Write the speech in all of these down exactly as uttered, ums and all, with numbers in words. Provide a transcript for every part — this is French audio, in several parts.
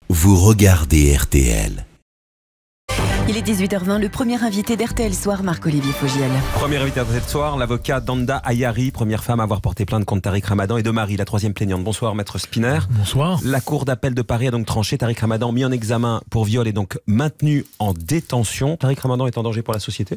vous regardez R T L. Il est dix-huit heures vingt, le premier invité d'R T L Soir, Marc-Olivier Fogiel. Premier invité d'R T L Soir, l'avocat Danda Ayari, première femme à avoir porté plainte contre Tariq Ramadan, et de Marie, la troisième plaignante. Bonsoir, maître Spinner. Bonsoir. La cour d'appel de Paris a donc tranché. Tariq Ramadan, mis en examen pour viol, et donc maintenu en détention. Tariq Ramadan est en danger pour la société?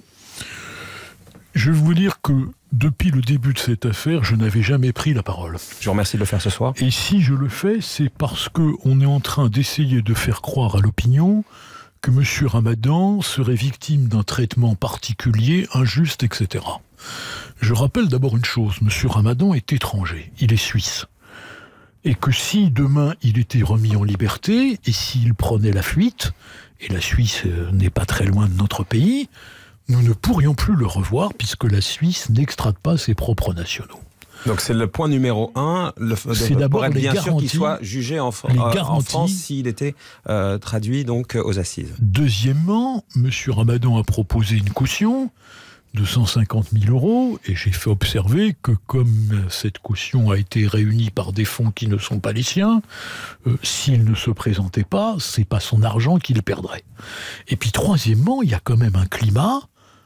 Je vais vous dire que depuis le début de cette affaire, je n'avais jamais pris la parole. Je vous remercie de le faire ce soir. Et si je le fais, c'est parce qu'on est en train d'essayer de faire croire à l'opinion que M. Ramadan serait victime d'un traitement particulier, injuste, et cetera. Je rappelle d'abord une chose, M. Ramadan est étranger, il est suisse. Et que si demain il était remis en liberté, et s'il prenait la fuite, et la Suisse n'est pas très loin de notre pays, nous ne pourrions plus le revoir puisque la Suisse n'extrade pas ses propres nationaux. Donc c'est le point numéro un, le, c'est d'abord être les bien garanties, sûr qu'il soit jugé en, euh, en France s'il était euh, traduit donc aux assises. Deuxièmement, M. Ramadan a proposé une caution de cent cinquante mille euros et j'ai fait observer que comme cette caution a été réunie par des fonds qui ne sont pas les siens, euh, s'il ne se présentait pas, c'est pas son argent qu'il perdrait. Et puis troisièmement, il y a quand même un climat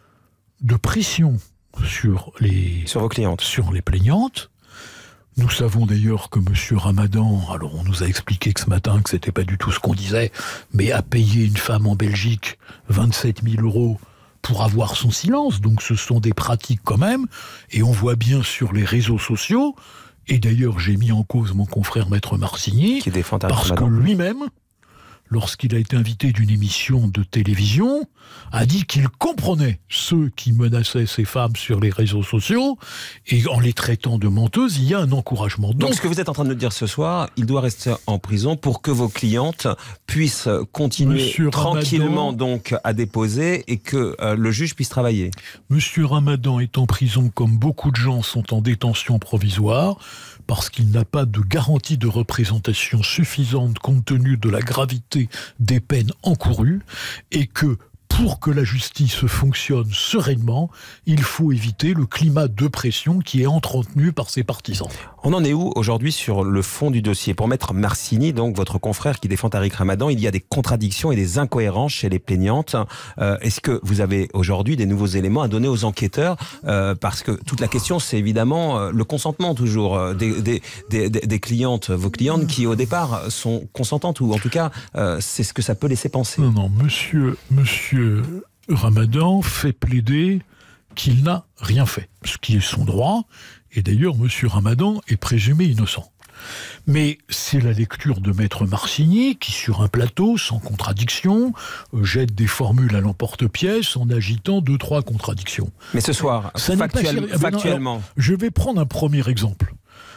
de pression sur les, sur vos clientes, sur les plaignantes. Nous savons d'ailleurs que M. Ramadan, alors on nous a expliqué que ce matin que c'était pas du tout ce qu'on disait, mais a payé une femme en Belgique vingt-sept mille euros pour avoir son silence. Donc ce sont des pratiques quand même, et on voit bien sur les réseaux sociaux, et d'ailleurs j'ai mis en cause mon confrère Maître Marcigny, qui défend parce que lui-même, lorsqu'il a été invité d'une émission de télévision, a dit qu'il comprenait ceux qui menaçaient ces femmes sur les réseaux sociaux, et en les traitant de menteuses, il y a un encouragement. Donc, Donc ce que vous êtes en train de nous dire ce soir, il doit rester en prison pour que vos clientes puissent continuer Monsieur tranquillement Ramadan, donc à déposer et que euh, le juge puisse travailler. Monsieur Ramadan est en prison comme beaucoup de gens sont en détention provisoire, parce qu'il n'a pas de garantie de représentation suffisante compte tenu de la gravité des peines encourues, et que pour que la justice fonctionne sereinement, il faut éviter le climat de pression qui est entretenu par ses partisans. On en est où aujourd'hui sur le fond du dossier? Pour Maître Marcigny, donc votre confrère qui défend Tariq Ramadan, il y a des contradictions et des incohérences chez les plaignantes. Euh, Est-ce que vous avez aujourd'hui des nouveaux éléments à donner aux enquêteurs? euh, Parce que toute la question, c'est évidemment euh, le consentement toujours euh, des, des, des, des clientes, vos clientes qui au départ sont consentantes, ou en tout cas, euh, c'est ce que ça peut laisser penser. Non, non, monsieur, monsieur Ramadan fait plaider qu'il n'a rien fait, ce qui est son droit, et d'ailleurs monsieur Ramadan est présumé innocent. Mais c'est la lecture de Maître Marcigny qui, sur un plateau, sans contradiction, jette des formules à l'emporte-pièce en agitant deux, trois contradictions. Mais ce soir, Ça factuel, pas... factuellement... Alors, je vais prendre un premier exemple.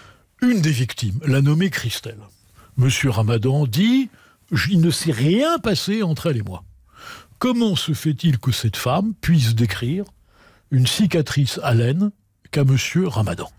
Une des victimes, la nommée Christelle. Monsieur Ramadan dit « Il ne s'est rien passé entre elle et moi ». Comment se fait-il que cette femme puisse décrire une cicatrice à l'aine qu'a monsieur Ramadan?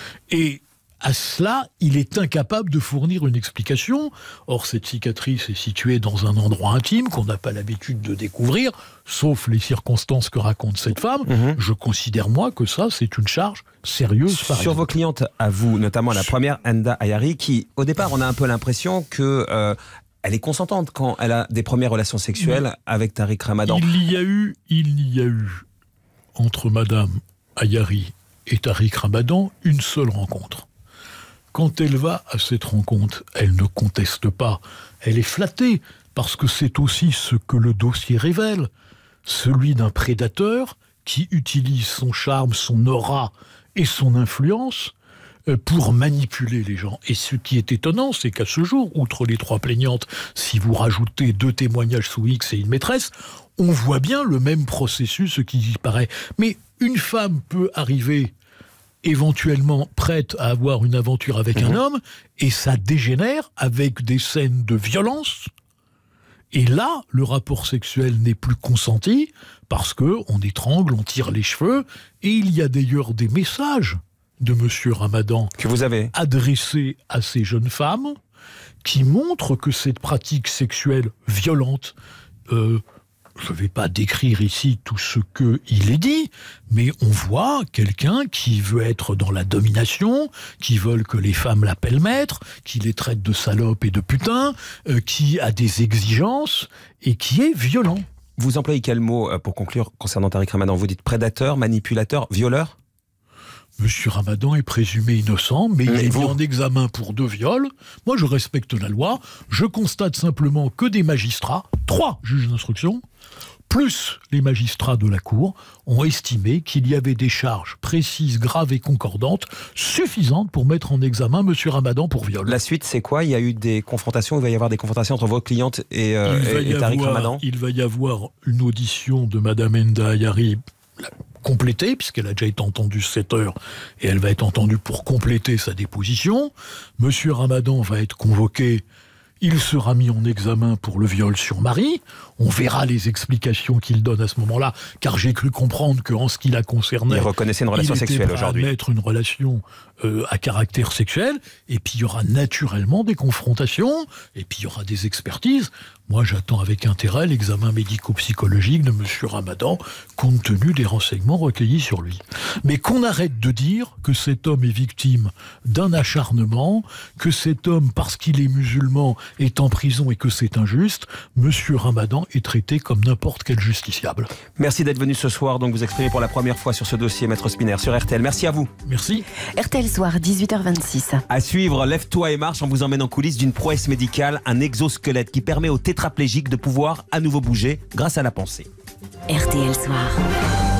Et à cela, il est incapable de fournir une explication. Or, cette cicatrice est située dans un endroit intime qu'on n'a pas l'habitude de découvrir, sauf les circonstances que raconte cette femme. Mmh. Je considère, moi, que ça, c'est une charge sérieuse. Par Sur exemple. vos clientes, à vous, notamment la première, Danda Ayari, qui, au départ, on a un peu l'impression que... Euh, elle est consentante quand elle a des premières relations sexuelles mmh. avec Tariq Ramadan. Il y a eu, il y a eu entre Madame Ayari et Tariq Ramadan une seule rencontre. Quand elle va à cette rencontre, elle ne conteste pas, elle est flattée, parce que c'est aussi ce que le dossier révèle, celui d'un prédateur qui utilise son charme, son aura et son influence pour manipuler les gens. Et ce qui est étonnant, c'est qu'à ce jour, outre les trois plaignantes, si vous rajoutez deux témoignages sous X et une maîtresse, on voit bien le même processus, ce qui y paraît. Mais une femme peut arriver éventuellement prête à avoir une aventure avec mmh. un homme, et ça dégénère avec des scènes de violence. Et là, le rapport sexuel n'est plus consenti, parce qu'on étrangle, on tire les cheveux, et il y a d'ailleurs des messages de monsieur Ramadan que vous avez adressé à ces jeunes femmes qui montrent que cette pratique sexuelle violente, euh, je ne vais pas décrire ici tout ce qu'il est dit, mais on voit quelqu'un qui veut être dans la domination, qui veut que les femmes l'appellent maître, qui les traite de salopes et de putains, euh, qui a des exigences et qui est violent. Vous employez quel mot pour conclure concernant Tariq Ramadan? Vous dites prédateur, manipulateur, violeur? Monsieur Ramadan est présumé innocent, mais il est mis en examen pour deux viols. Moi, je respecte la loi. Je constate simplement que des magistrats, trois juges d'instruction, plus les magistrats de la Cour, ont estimé qu'il y avait des charges précises, graves et concordantes, suffisantes pour mettre en examen Monsieur Ramadan pour viol. La suite, c'est quoi? Il y a eu des confrontations, il va y avoir des confrontations entre vos clientes et, euh, et, et Tariq avoir, Ramadan? Il va y avoir une audition de Madame Enda Ayari complétée, puisqu'elle a déjà été entendue sept heures, et elle va être entendue pour compléter sa déposition. Monsieur Ramadan va être convoqué, il sera mis en examen pour le viol sur Marie. On verra les explications qu'il donne à ce moment-là, car j'ai cru comprendre qu'en ce qui la concernait, il reconnaissait une relation il sexuelle était prêt aujourd'hui. à mettre une relation euh, à caractère sexuel, et puis il y aura naturellement des confrontations, et puis il y aura des expertises. Moi, j'attends avec intérêt l'examen médico-psychologique de Monsieur Ramadan, compte tenu des renseignements recueillis sur lui. Mais qu'on arrête de dire que cet homme est victime d'un acharnement, que cet homme, parce qu'il est musulman, est en prison et que c'est injuste. Monsieur Ramadan est traité comme n'importe quel justiciable. Merci d'être venu ce soir, donc vous exprimez pour la première fois sur ce dossier, Maître Spinner, sur R T L. Merci à vous. Merci. R T L Soir, dix-huit heures vingt-six. À suivre, Lève-toi et marche, on vous emmène en coulisses d'une prouesse médicale, un exosquelette qui permet aux tétraplégiques de pouvoir à nouveau bouger grâce à la pensée. R T L Soir.